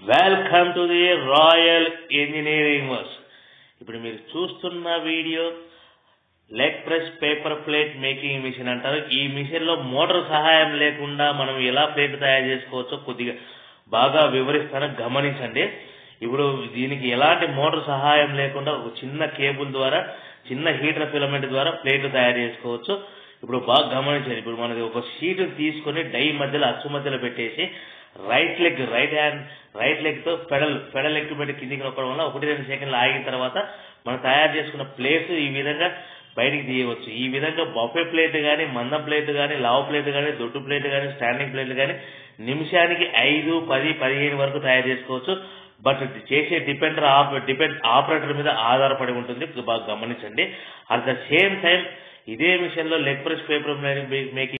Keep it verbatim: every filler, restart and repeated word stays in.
Welcome to the royal engineering works. ఇప్పుడు మీరు చూస్తున్న video leg press paper plate making machine అంటారు. ఈ మిషన్ లో మోటార్ సహాయం లేకుండా మనం ఎలా ప్లేట్ తయారు చేసుకోవచ్చో కొద్దిగా బాగా వివరిస్తాను, గమనించండి. ఇప్పుడు దీనికి ఎలాంటి మోటార్ సహాయం లేకుండా ఒక చిన్న కేబుల్ ద్వారా, చిన్న హీటర్ ఫిలమెంట్ ద్వారా ప్లేట్ తయారు చేసుకోవచ్చు. ఇప్పుడు బాగా గమనించండి. ఇప్పుడు మనది ఒక షీట్ తీసుకొని డై మధ్యలో అచ్చు మధ్యలో పెట్టేసి right leg right hand right leg తో పెడల్ పెడల్ లెగ్ పెట్టి కిందికి నొక్కడం వల్ల ఒకటి రెండు సెకండ్లు ఆగిన తర్వాత మనం తయారు చేసుకున్న ప్లేట్ ఈ విధంగా బయటికి తీయవచ్చు. ఈ విధంగా బఫే ప్లేట్ కానీ, మందం ప్లేట్ కానీ, లావ్ ప్లేట్ కానీ, దొడ్డు ప్లేట్ కానీ, స్టాండింగ్ ప్లేట్ కానీ నిమిషానికి ఐదు పది పదిహేను వరకు తయారు చేసుకోవచ్చు. బట్ చేసే డిపెండర్ డిపెండ్ ఆపరేటర్ మీద ఆధారపడి ఉంటుంది. బాగా గమనించండి. అట్ ద సేమ్ టైం ఇదే మిషన్ లో లెగ్ ప్రెస్ పేపర్ మేకింగ్